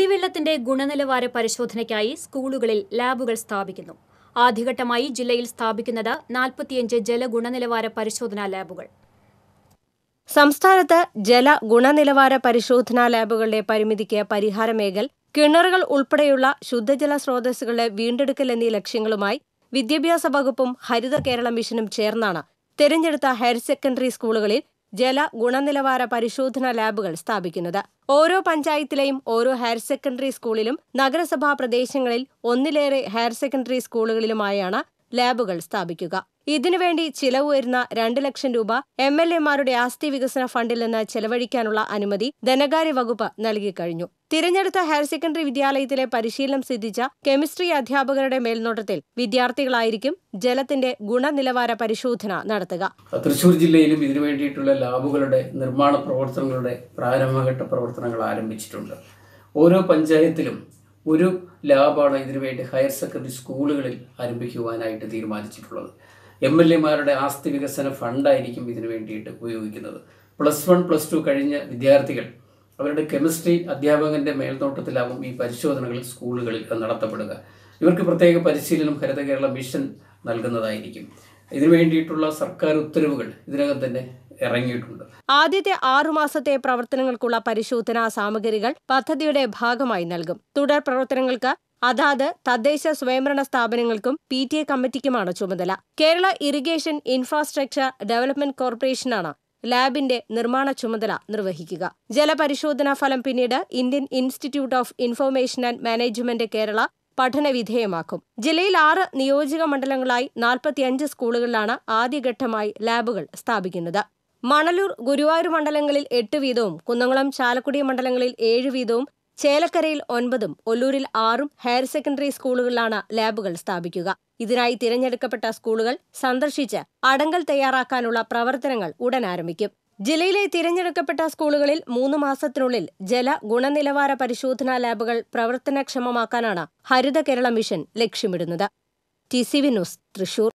കുടിവെള്ളത്തിന്റെ ഗുണനിലവാര പരിശോധനയ്ക്കായി സ്കൂളുകളിൽ ലാബുകൾ സ്ഥാപിക്കുന്നു. ആദ്യഘട്ടമായി ജില്ലയിൽ സ്ഥാപിക്കുന്നത് 45 ജലഗുണനിലവാര പരിശോധനാ ലാബുകൾ. സംസ്ഥാനത്ത് ജല ഗുണനിലവാര പരിശോധനാ ലാബുകളുടെ പരിമിതിക്ക് പരിഹാരമേകൽ, കിണറുകൾ ഉൾപ്പെടെയുള്ള ശുദ്ധജല സ്രോതസ്സുകളുടെ വീണ്ടെടുക്കൽ എന്നീ ലക്ഷ്യങ്ങളുമായി വിദ്യാഭ്യാസ വകുപ്പും ഹരിത കേരള മിഷനും ചേർന്നാണ് തെരഞ്ഞെടുത്ത ഹയർ സെക്കൻഡറി സ്കൂളുകളിൽ ജല ഗുണനിലവാര പരിശോധനാ ലാബുകൾ സ്ഥാപിക്കുന്നത്. ഓരോ പഞ്ചായത്തിലെയും ഓരോ ഹയർ സെക്കൻഡറി സ്കൂളിലും നഗരസഭാ പ്രദേശങ്ങളിൽ ഒന്നിലേറെ ഹയർ സെക്കൻഡറി സ്കൂളുകളിലുമായാണ് ലാബുകൾ സ്ഥാപിക്കുക. ഇതിനുവേണ്ടി ചിലവ് വരുന്ന 2 ലക്ഷം രൂപ MLA-മാരുടെ ആസ്തി വികസന ഫണ്ടിൽ നിന്ന് ചെലവഴിക്കാനുള്ള അനുമതി ധനകാര്യ വകുപ്പ് നൽകിക്കഴിഞ്ഞു. തിരഞ്ഞെടുത്ത ഹയർ സെക്കൻഡറി വിദ്യാലയത്തിലെ പരിശീലനം സിദ്ധിച്ച കെമിസ്ട്രി അധ്യാപകരുടെ മേൽനോട്ടത്തിൽ വിദ്യാർത്ഥികളായിരിക്കും ജലത്തിന്റെ ഗുണനിലവാര പരിശോധന നടത്തുക. തൃശൂർ ജില്ലയിലും ഇതിനു വേണ്ടിയിട്ടുള്ള ലാബുകളുടെ നിർമ്മാണ പ്രവർത്തനങ്ങളുടെ പ്രാരംഭഘട്ട പ്രവർത്തനങ്ങൾ ആരംഭിച്ചിട്ടുണ്ട്. ഓരോ പഞ്ചായത്തിലും ഒരു ലാബാണ് ഇതിനുവേണ്ടി ഹയർ സെക്കൻഡറി സ്കൂളുകളിൽ ആരംഭിക്കുവാനായിട്ട് തീരുമാനിച്ചിട്ടുള്ളത്. MLA-മാരുടെ ആസ്തി വികസന ഫണ്ടായിരിക്കും ഇതിനു വേണ്ടിയിട്ട് ഉപയോഗിക്കുന്നത്. +1, +2 കഴിഞ്ഞ വിദ്യാർത്ഥികൾ അവരുടെ കെമിസ്ട്രി അധ്യാപകന്റെ മേൽനോട്ടത്തിലാവും ഈ പരിശോധനകൾ സ്കൂളുകളിൽ നടത്തപ്പെടുക. ഇവർക്ക് പ്രത്യേക പരിശീലനം ഹരിത കേരള മിഷൻ നൽകുന്നതായിരിക്കും. ഇതിനു വേണ്ടിയിട്ടുള്ള സർക്കാർ ഉത്തരവുകൾ ഇതിനകം തന്നെ ഇറങ്ങിയിട്ടുണ്ട്. ആദ്യത്തെ 6 മാസത്തെ പ്രവർത്തനങ്ങൾക്കുള്ള പരിശോധനാ സാമഗ്രികൾ പദ്ധതിയുടെ ഭാഗമായി നൽകും. തുടർ പ്രവർത്തനങ്ങൾക്ക് അതാത് തദ്ദേശ സ്വയംഭരണ സ്ഥാപനങ്ങൾക്കും PTA കമ്മിറ്റിക്കുമാണ് ചുമതല. കേരള ഇറിഗേഷൻ ഇൻഫ്രാസ്ട്രക്ചർ ഡെവലപ്മെന്റ് കോർപ്പറേഷനാണ് ലാബിന്റെ നിർമ്മാണ ചുമതല നിർവഹിക്കുക. ജലപരിശോധനാ ഫലം പിന്നീട് Indian institute of information and management Kerala പഠനവിധേയമാക്കും. ജില്ലയിൽ 6 നിയോജക മണ്ഡലങ്ങളായി 45 സ്കൂളുകളിലാണ് ആദ്യഘട്ടമായി ലാബുകൾ സ്ഥാപിക്കുന്നത്. മണലൂർ, ഗുരുവായൂർ മണ്ഡലങ്ങളിൽ 8 വീതവും, കുന്നംകുളം, ചാലക്കുടി മണ്ഡലങ്ങളിൽ 7 വീതവും, ചേലക്കരയിൽ 9ഉം ഒല്ലൂരിൽ 6ഉം ഹയർ സെക്കൻഡറി സ്കൂളുകളിലാണ് ലാബുകൾ സ്ഥാപിക്കുക. ഇതിനായി തിരഞ്ഞെടുക്കപ്പെട്ട സ്കൂളുകൾ സന്ദർശിച്ച് അടങ്കൽ തയ്യാറാക്കാനുള്ള പ്രവർത്തനങ്ങൾ ഉടൻ ആരംഭിക്കും. ജില്ലയിലെ തിരഞ്ഞെടുക്കപ്പെട്ട സ്കൂളുകളിൽ 3 മാസത്തിനുള്ളിൽ ജല ഗുണനിലവാര പരിശോധനാ ലാബുകൾ പ്രവർത്തനക്ഷമമാക്കാനാണ് ഹരിത കേരള മിഷൻ ലക്ഷ്യമിടുന്നത്. TCV news, Thrissur.